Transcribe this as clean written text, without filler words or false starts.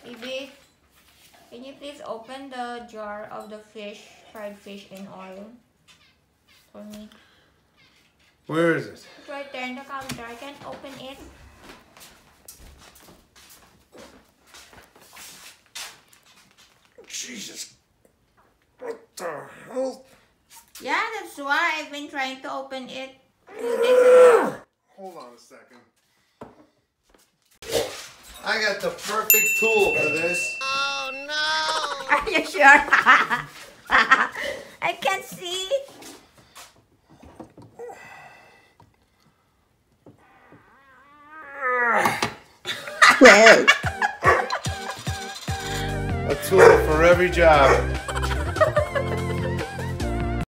Baby, can you please open the jar of the fish, fried fish in oil for me? Where is it? It's right there in the counter. I can't open it. Jesus. What the hell? Yeah, that's why I've been trying to open it 2 days ago. Hold on a second. I got the perfect tool for this. Oh no! Are you sure? I can't see. A tool for every job.